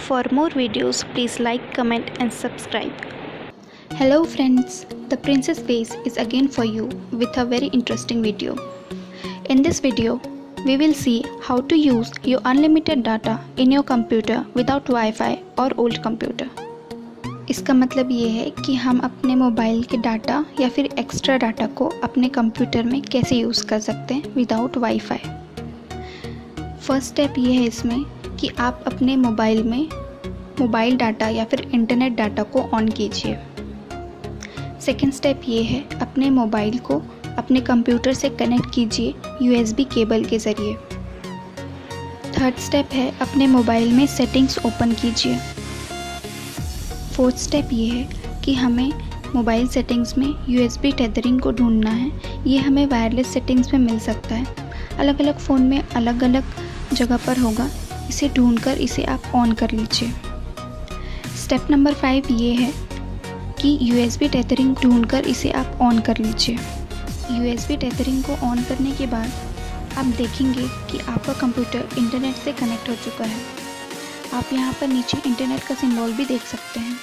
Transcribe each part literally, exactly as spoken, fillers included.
For more videos, please like, comment and subscribe. Hello friends, the Princess Face is again for you with a very interesting video. In this video, we will see how to use your unlimited data in your computer without Wi-Fi or old computer. इसका मतलब ये है कि हम अपने mobile के data या फिर एक्स्ट्रा डाटा को अपने कंप्यूटर में कैसे यूज़ कर सकते हैं विदाउट वाईफाई। फर्स्ट स्टेप ये है इसमें कि आप अपने मोबाइल में मोबाइल डाटा या फिर इंटरनेट डाटा को ऑन कीजिए। सेकेंड स्टेप ये है अपने मोबाइल को अपने कंप्यूटर से कनेक्ट कीजिए यूएसबी केबल के ज़रिए। थर्ड स्टेप है अपने मोबाइल में सेटिंग्स ओपन कीजिए। फोर्थ स्टेप ये है कि हमें मोबाइल सेटिंग्स में यूएसबी टेथरिंग को ढूंढना है। ये हमें वायरलेस सेटिंग्स में मिल सकता है, अलग अलग फ़ोन में अलग अलग जगह पर होगा। इसे ढूंढकर इसे आप ऑन कर लीजिए। स्टेप नंबर फाइव ये है कि यूएसबी टेथरिंग ढूंढकर इसे आप ऑन कर लीजिए। यूएसबी टेथरिंग को ऑन करने के बाद आप देखेंगे कि आपका कंप्यूटर इंटरनेट से कनेक्ट हो चुका है। आप यहाँ पर नीचे इंटरनेट का सिंबल भी देख सकते हैं।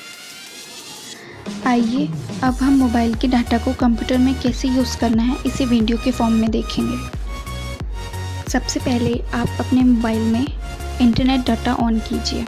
आइए अब हम मोबाइल के डाटा को कंप्यूटर में कैसे यूज़ करना है इसे वीडियो के फॉर्म में देखेंगे। सबसे पहले आप अपने मोबाइल में इंटरनेट डाटा ऑन कीजिए।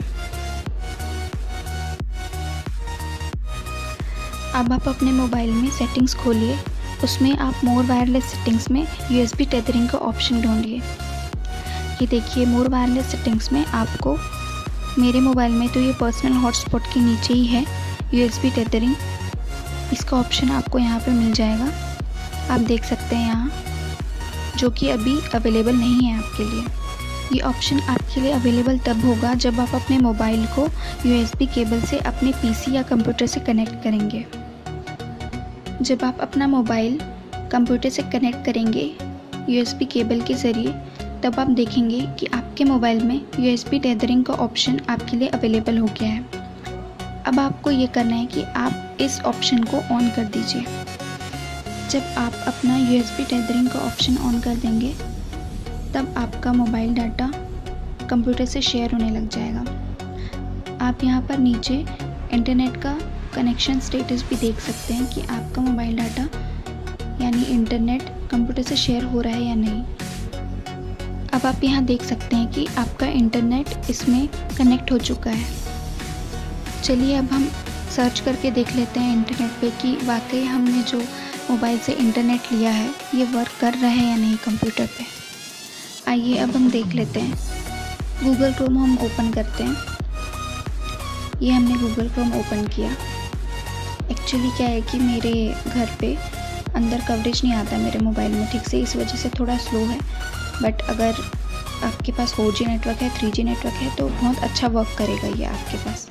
अब आप अपने मोबाइल में सेटिंग्स खोलिए, उसमें आप मोर वायरलेस सेटिंग्स में यूएसबी टेथरिंग का ऑप्शन ढूंढिए। ये देखिए मोर वायरलेस सेटिंग्स में आपको मेरे मोबाइल में तो ये पर्सनल हॉटस्पॉट के नीचे ही है यूएसबी टेथरिंग, इसका ऑप्शन आपको यहाँ पे मिल जाएगा। आप देख सकते हैं यहाँ, जो कि अभी अवेलेबल नहीं है आपके लिए। ये ऑप्शन आपके लिए अवेलेबल तब होगा जब आप अपने मोबाइल को यूएसबी केबल से अपने पीसी या कंप्यूटर से कनेक्ट करेंगे। जब आप अपना मोबाइल कंप्यूटर से कनेक्ट करेंगे यूएसबी केबल के ज़रिए, तब आप देखेंगे कि आपके मोबाइल में यूएसबी टेथरिंग का ऑप्शन आपके लिए अवेलेबल हो गया है। अब आपको ये करना है कि आप इस ऑप्शन को ऑन कर दीजिए। जब आप अपना यूएसबी टेथरिंग का ऑप्शन ऑन कर देंगे, तब आपका मोबाइल डाटा कंप्यूटर से शेयर होने लग जाएगा। आप यहाँ पर नीचे इंटरनेट का कनेक्शन स्टेटस भी देख सकते हैं कि आपका मोबाइल डाटा यानी इंटरनेट कंप्यूटर से शेयर हो रहा है या नहीं। अब आप यहाँ देख सकते हैं कि आपका इंटरनेट इसमें कनेक्ट हो चुका है। चलिए अब हम सर्च करके देख लेते हैं इंटरनेट पे कि वाकई हमने जो मोबाइल से इंटरनेट लिया है ये वर्क कर रहा है या नहीं कंप्यूटर पे। आइए अब हम देख लेते हैं। गूगल क्रोम हम ओपन करते हैं। ये हमने गूगल क्रोम ओपन किया। एक्चुअली क्या है कि मेरे घर पे अंदर कवरेज नहीं आता मेरे मोबाइल में ठीक से, इस वजह से थोड़ा स्लो है। बट अगर आपके पास फोर जी नेटवर्क है, थ्री जी नेटवर्क है तो बहुत अच्छा वर्क करेगा ये आपके पास।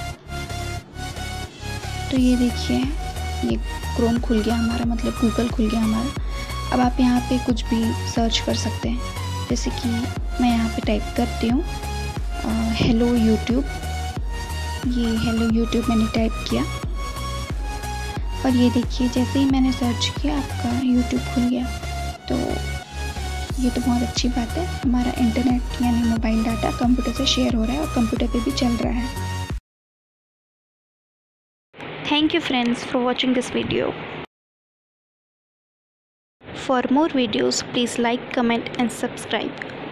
तो ये देखिए ये क्रोम खुल गया हमारा, मतलब गूगल खुल गया हमारा। अब आप यहाँ पे कुछ भी सर्च कर सकते हैं, जैसे कि मैं यहाँ पे टाइप करती हूँ हेलो यूट्यूब। ये हेलो यूट्यूब मैंने टाइप किया और ये देखिए जैसे ही मैंने सर्च किया आपका यूट्यूब खुल गया। तो ये तो बहुत अच्छी बात है, हमारा इंटरनेट यानी मोबाइल डाटा कंप्यूटर से शेयर हो रहा है और कंप्यूटर पे भी चल रहा है। Thank you friends for watching this video. For more videos, please like, comment and subscribe.